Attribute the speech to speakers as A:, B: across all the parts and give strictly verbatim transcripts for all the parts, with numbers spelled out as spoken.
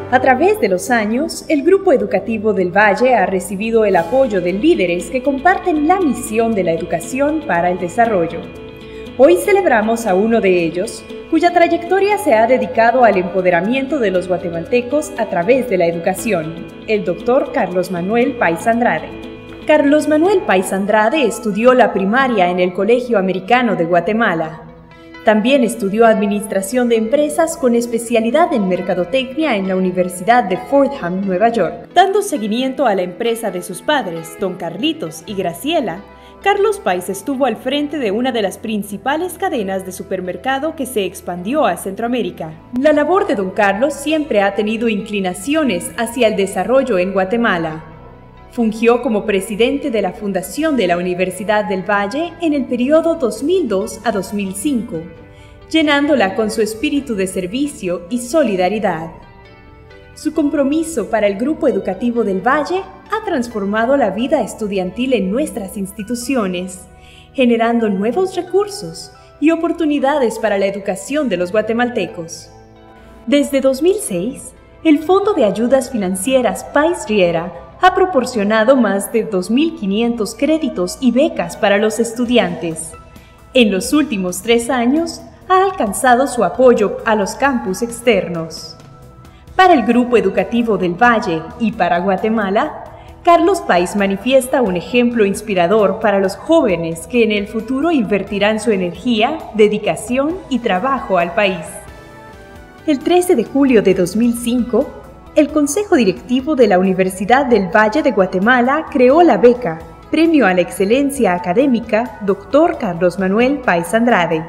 A: A través de los años, el Grupo Educativo del Valle ha recibido el apoyo de líderes que comparten la misión de la educación para el desarrollo. Hoy celebramos a uno de ellos, cuya trayectoria se ha dedicado al empoderamiento de los guatemaltecos a través de la educación, el doctor Carlos Manuel Pais Andrade. Carlos Manuel Pais Andrade estudió la primaria en el Colegio Americano de Guatemala. También estudió Administración de Empresas con especialidad en Mercadotecnia en la Universidad de Fordham, Nueva York. Dando seguimiento a la empresa de sus padres, don Carlitos y Graciela, Carlos Pais estuvo al frente de una de las principales cadenas de supermercado que se expandió a Centroamérica. La labor de don Carlos siempre ha tenido inclinaciones hacia el desarrollo en Guatemala. Fungió como presidente de la Fundación de la Universidad del Valle en el periodo dos mil dos a dos mil cinco, llenándola con su espíritu de servicio y solidaridad. Su compromiso para el Grupo Educativo del Valle ha transformado la vida estudiantil en nuestras instituciones, generando nuevos recursos y oportunidades para la educación de los guatemaltecos. Desde dos mil seis, el Fondo de Ayudas Financieras Pais Riera ha proporcionado más de dos mil quinientos créditos y becas para los estudiantes. En los últimos tres años, ha alcanzado su apoyo a los campus externos. Para el Grupo Educativo del Valle y para Guatemala, Carlos Pais manifiesta un ejemplo inspirador para los jóvenes que en el futuro invertirán su energía, dedicación y trabajo al país. El trece de julio de dos mil cinco, el Consejo Directivo de la Universidad del Valle de Guatemala creó la beca Premio a la Excelencia Académica doctor Carlos Manuel Pais Andrade.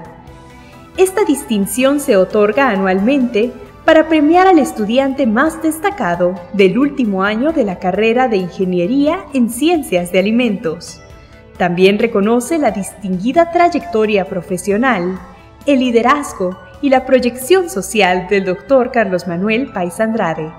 A: Esta distinción se otorga anualmente para premiar al estudiante más destacado del último año de la carrera de Ingeniería en Ciencias de Alimentos. También reconoce la distinguida trayectoria profesional, el liderazgo y la proyección social del doctor Carlos Manuel Pais Andrade.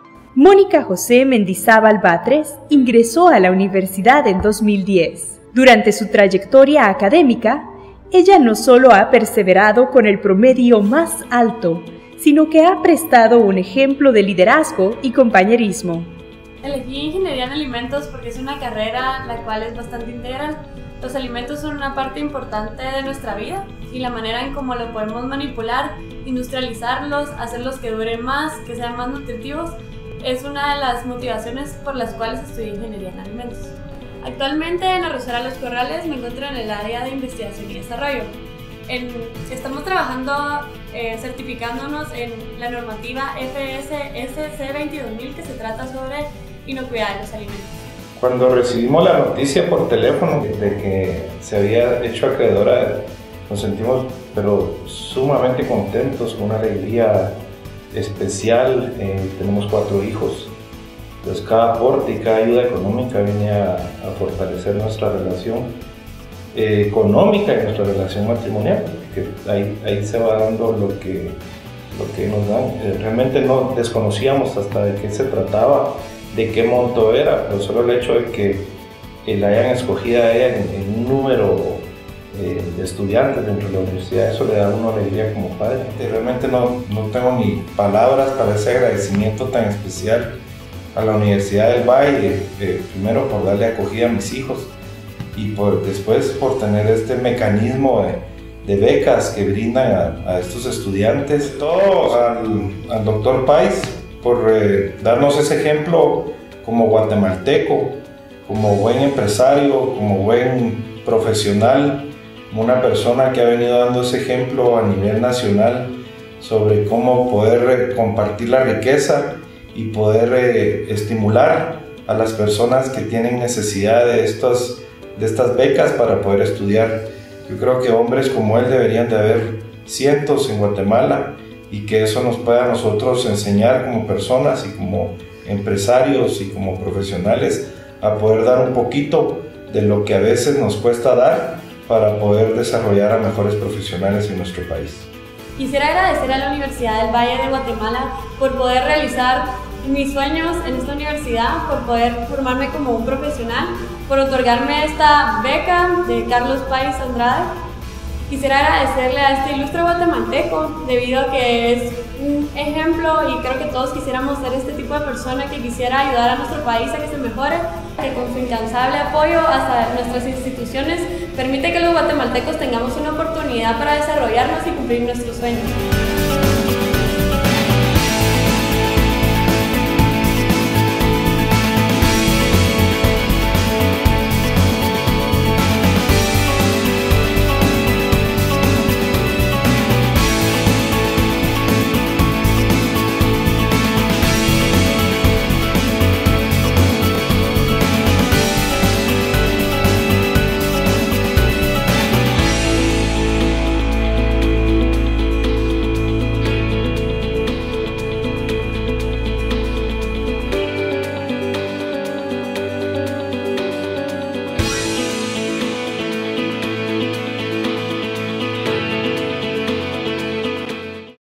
A: Mónica José Mendizábal Batres ingresó a la universidad en dos mil diez. Durante su trayectoria académica, ella no solo ha perseverado con el promedio más alto, sino que ha prestado un ejemplo de liderazgo y compañerismo.
B: Elegí Ingeniería en Alimentos porque es una carrera la cual es bastante integral. Los alimentos son una parte importante de nuestra vida y la manera en cómo lo podemos manipular, industrializarlos, hacerlos que duren más, que sean más nutritivos, es una de las motivaciones por las cuales estudié Ingeniería en Alimentos. Actualmente en Arrozar a los Corrales me encuentro en el área de Investigación y Desarrollo. En, estamos trabajando, eh, certificándonos en la normativa F S S C veintidós mil que se trata sobre inocuidad de los alimentos.
C: Cuando recibimos la noticia por teléfono de que se había hecho acreedora, nos sentimos pero sumamente contentos, con una alegría especial. Eh, tenemos cuatro hijos, pues cada aporte y cada ayuda económica viene a, a fortalecer nuestra relación eh, económica y nuestra relación matrimonial, que ahí, ahí se va dando lo que, lo que nos dan. Eh, realmente no desconocíamos hasta de qué se trataba, de qué monto era, pero solo el hecho de que eh, la hayan escogido a ella en, en un número Eh, de estudiantes dentro de la universidad, eso le da a uno alegría como padre. Realmente no, no tengo ni palabras para ese agradecimiento tan especial a la Universidad del Valle, eh, primero por darle acogida a mis hijos y por, después por tener este mecanismo de, de becas que brindan a, a estos estudiantes. Todo al, al doctor Pais por eh, darnos ese ejemplo como guatemalteco, como buen empresario, como buen profesional, como una persona que ha venido dando ese ejemplo a nivel nacional sobre cómo poder compartir la riqueza y poder eh, estimular a las personas que tienen necesidad de estas, de estas becas para poder estudiar. Yo creo que hombres como él deberían de haber cientos en Guatemala y que eso nos pueda a nosotros enseñar como personas y como empresarios y como profesionales a poder dar un poquito de lo que a veces nos cuesta dar para poder desarrollar a mejores profesionales en nuestro país.
B: Quisiera agradecer a la Universidad del Valle de Guatemala por poder realizar mis sueños en esta universidad, por poder formarme como un profesional, por otorgarme esta beca de Carlos Pais Andrade Quisiera agradecerle a este ilustre guatemalteco, debido a que es un ejemplo y creo que todos quisiéramos ser este tipo de persona que quisiera ayudar a nuestro país a que se mejore, que con su incansable apoyo hasta nuestras instituciones permite que los guatemaltecos tengamos una oportunidad para desarrollarnos y cumplir nuestros sueños.